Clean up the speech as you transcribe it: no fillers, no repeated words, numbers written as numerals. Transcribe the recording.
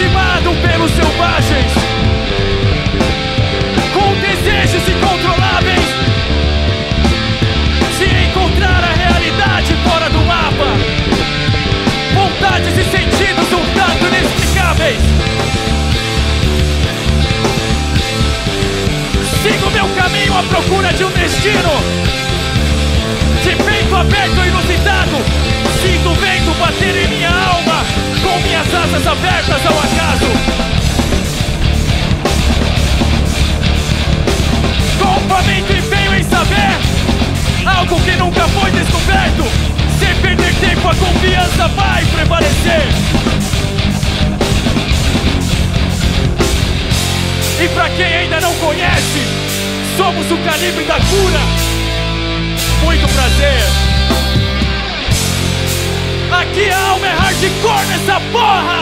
subestimado pelos selvagens, com desejos incontroláveis de encontrar a realidade fora do mapa, vontades e sentidos um tanto inexplicáveis. Sigo meu caminho à procura de um destino, de peito aberto e inusitado. Sinto o vento bater em minha alma, com minhas asas abertas ao acaso. Com faminto empenho em saber algo que nunca foi descoberto. Sem perder tempo, a confiança vai prevalecer. E pra quem ainda não conhece, somos o calibre da cura. Muito prazer. Aqui a alma é hardcore nessa porra.